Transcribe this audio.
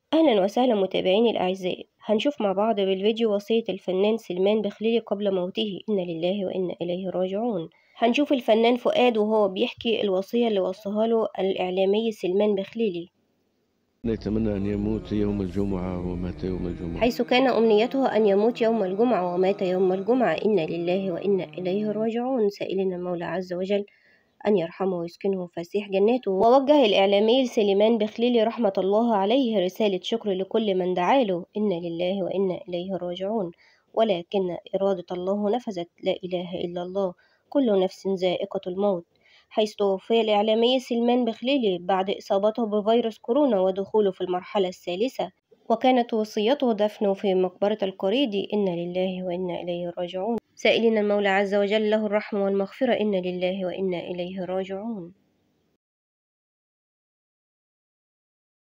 أهلا وسهلا متابعيني الأعزاء. هنشوف مع بعض بالفيديو وصية الفنان سلمان بخليلي قبل موته، إنا لله وإنا إليه راجعون. هنشوف الفنان فؤاد وهو بيحكي الوصية اللي وصاها له الإعلامي سلمان بخليلي، يتمنى أن يموت يوم الجمعة ومات يوم الجمعة، حيث كان أمنيته أن يموت يوم الجمعة ومات يوم الجمعة، إنا لله وإنا إليه راجعون، سائلين المولى عز وجل أن يرحمه ويسكنه فسيح جناته. ووجه الإعلامي سليمان بخليلي رحمة الله عليه رسالة شكر لكل من دعاله، إنا لله وإنا إليه راجعون، ولكن إرادة الله نفذت، لا إله إلا الله، كل نفس ذائقة الموت. حيث توفي الإعلامي سلمان بخليلي بعد إصابته بفيروس كورونا ودخوله في المرحلة الثالثة، وكانت وصيته دفنه في مقبرة القريدي، إنا لله وإنا إليه راجعون، سائلين المولى عز وجل له الرحمة والمغفرة، إنا لله وإنا إليه راجعون.